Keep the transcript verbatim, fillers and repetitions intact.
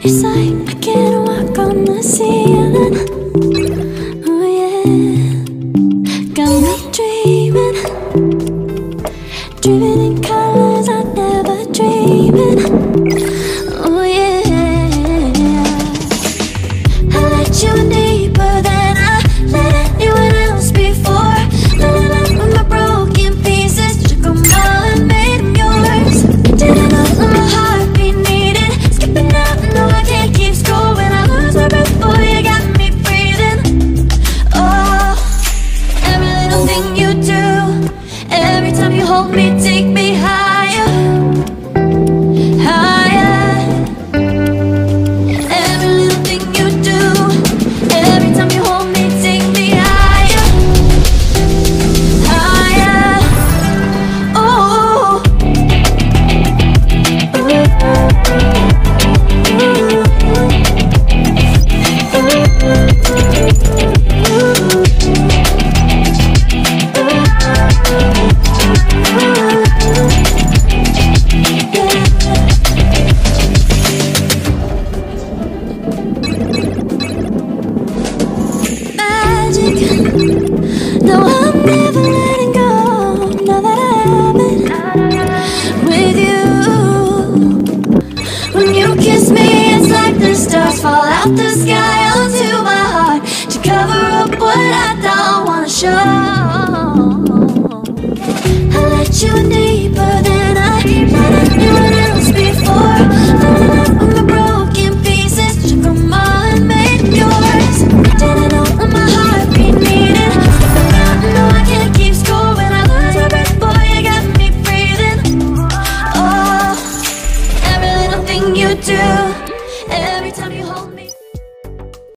It's like I can't walk on the ceiling. Oh yeah, got me dreaming, dreaming in colors I never dreamed. Oh yeah, I let you in deeper than I let anyone else before. Filling up with my broken pieces, took them all and made them yours. Didn't know that my heartbeat needed skipping out. No, I can't keep score when I lose my breath. Boy, you got me breathing. Oh, every little thing you do, every time you hold me, take me higher, higher. Every little thing you do, every time you hold me, take me higher, higher. Oh, magic. No, I'm never letting go. Now that I have it with you. When you kiss me, it's like the stars fall out the sky onto my heart to cover up what I don't wanna show. I let you in deeper than I let anyone else before. Filling up with my broken pieces, took them all and made them yours. Didn't know that my heartbeat needed skipping out. No, I can't keep score when I lose my breath. Boy, you got me breathing. Oh, every little thing you do, every time you hold me.